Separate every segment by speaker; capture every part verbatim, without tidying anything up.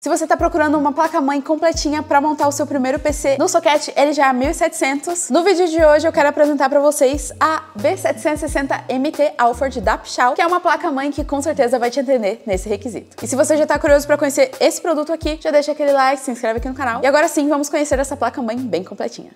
Speaker 1: Se você tá procurando uma placa-mãe completinha para montar o seu primeiro P C no socket L G A mil e setecentos, no vídeo de hoje eu quero apresentar para vocês a B setecentos e sessenta M T Alford da Pichau, que é uma placa-mãe que com certeza vai te atender nesse requisito. E se você já tá curioso para conhecer esse produto aqui, já deixa aquele like, se inscreve aqui no canal. E agora sim, vamos conhecer essa placa-mãe bem completinha.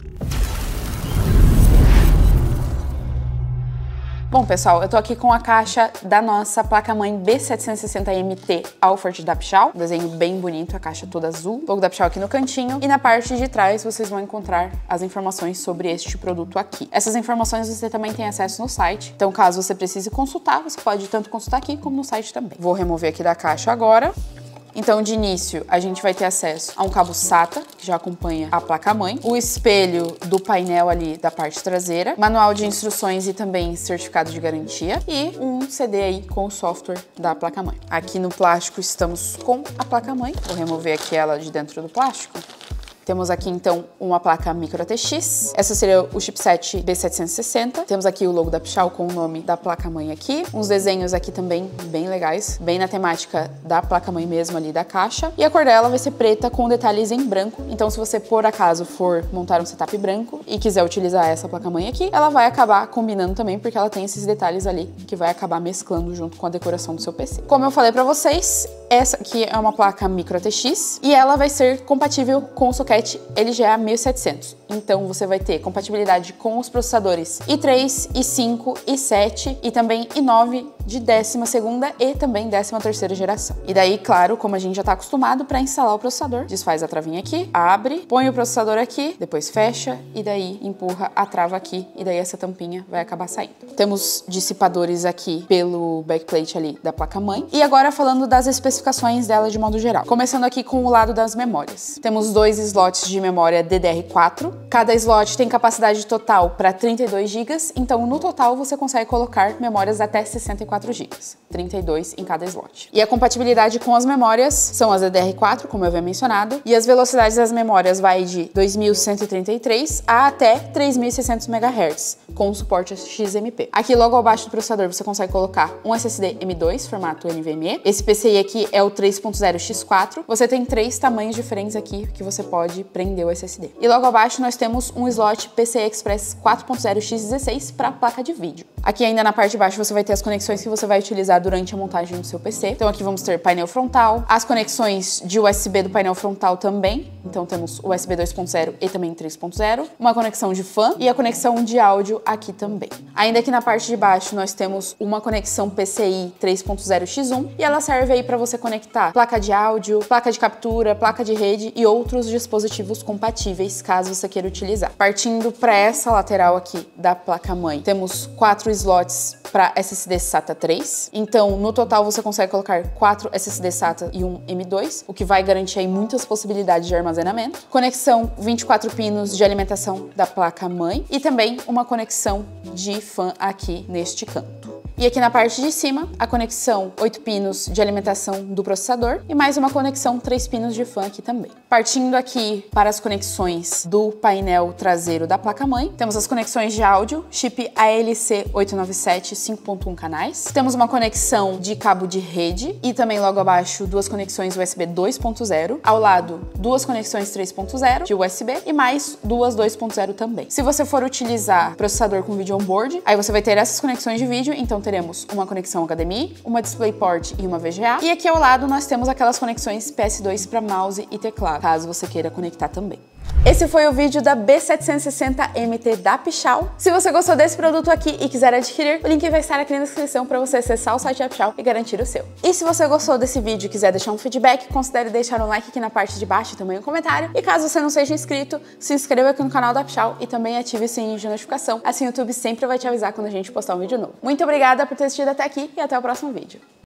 Speaker 1: Bom, pessoal, eu tô aqui com a caixa da nossa placa-mãe B setecentos e sessenta M T Alford da Pichau. Um desenho bem bonito, a caixa toda azul. Logo da Pichau aqui no cantinho. E na parte de trás vocês vão encontrar as informações sobre este produto aqui. Essas informações você também tem acesso no site. Então, caso você precise consultar, você pode tanto consultar aqui como no site também. Vou remover aqui da caixa agora. Então, de início, a gente vai ter acesso a um cabo SATA, que já acompanha a placa-mãe, o espelho do painel ali da parte traseira, manual de instruções e também certificado de garantia e um C D aí com o software da placa-mãe. Aqui no plástico estamos com a placa-mãe. Vou remover aqui ela de dentro do plástico. Temos aqui, então, uma placa micro A T X. Essa seria o chipset B setecentos e sessenta. Temos aqui o logo da Pichau com o nome da placa-mãe aqui. Uns desenhos aqui também bem legais, bem na temática da placa-mãe mesmo ali da caixa. E a cor dela vai ser preta com detalhes em branco. Então, se você, por acaso, for montar um setup branco e quiser utilizar essa placa-mãe aqui, ela vai acabar combinando também, porque ela tem esses detalhes ali que vai acabar mesclando junto com a decoração do seu P C. Como eu falei pra vocês, essa aqui é uma placa micro A T X e ela vai ser compatível com o socket L G A mil e setecentos. Então você vai ter compatibilidade com os processadores i três, i cinco, i sete e também i nove de décima segunda e também décima terceira geração. E daí, claro, como a gente já está acostumado, para instalar o processador, desfaz a travinha aqui, abre, põe o processador aqui, depois fecha e daí empurra a trava aqui e daí essa tampinha vai acabar saindo. Temos dissipadores aqui pelo backplate ali da placa-mãe. E agora falando das especificações dela de modo geral. Começando aqui com o lado das memórias. Temos dois slots de memória D D R quatro. Cada slot tem capacidade total para trinta e dois gigas, então no total você consegue colocar memórias até sessenta e quatro gigas. trinta e dois em cada slot. E a compatibilidade com as memórias são as D D R quatro, como eu havia mencionado, e as velocidades das memórias vai de dois mil cento e trinta e três a até três mil e seiscentos megahertz, com suporte X M P. Aqui logo abaixo do processador você consegue colocar um S S D M dois, formato N V M e. Esse P C I aqui é o três ponto zero X quatro. Você tem três tamanhos diferentes aqui que você pode prender o S S D. E logo abaixo nós temos um slot P C I Express quatro ponto zero X dezesseis para placa de vídeo. Aqui ainda na parte de baixo você vai ter as conexões que você vai utilizar durante a montagem do seu P C. Então aqui vamos ter painel frontal, as conexões de U S B do painel frontal também. Então temos U S B dois ponto zero e também três ponto zero, uma conexão de fan e a conexão de áudio aqui também. Ainda aqui na parte de baixo nós temos uma conexão P C I três ponto zero X um e ela serve aí para você conectar placa de áudio, placa de captura, placa de rede e outros dispositivos compatíveis caso você queira utilizar. Partindo para essa lateral aqui da placa-mãe, temos quatro slots para S S D SATA três. Então, no total você consegue colocar quatro S S D SATA e um M dois, o que vai garantir aí muitas possibilidades de armazenamento. Conexão vinte e quatro pinos de alimentação da placa-mãe e também uma conexão de fan aqui neste canto. E aqui na parte de cima, a conexão oito pinos de alimentação do processador e mais uma conexão três pinos de fan aqui também. Partindo aqui para as conexões do painel traseiro da placa-mãe, temos as conexões de áudio, chip A L C oitocentos e noventa e sete, cinco ponto um canais. Temos uma conexão de cabo de rede e também logo abaixo duas conexões U S B dois ponto zero. Ao lado, duas conexões três ponto zero de U S B e mais duas dois ponto zero também. Se você for utilizar processador com vídeo on-board, aí você vai ter essas conexões de vídeo, então teremos uma conexão H D M I, uma DisplayPort e uma V G A. E aqui ao lado nós temos aquelas conexões P S dois para mouse e teclado, caso você queira conectar também. Esse foi o vídeo da B setecentos e sessenta M T da Pichau. Se você gostou desse produto aqui e quiser adquirir, o link vai estar aqui na descrição para você acessar o site da Pichau e garantir o seu. E se você gostou desse vídeo e quiser deixar um feedback, considere deixar um like aqui na parte de baixo e também um comentário. E caso você não seja inscrito, se inscreva aqui no canal da Pichau e também ative o sininho de notificação, assim o YouTube sempre vai te avisar quando a gente postar um vídeo novo. Muito obrigada por ter assistido até aqui e até o próximo vídeo.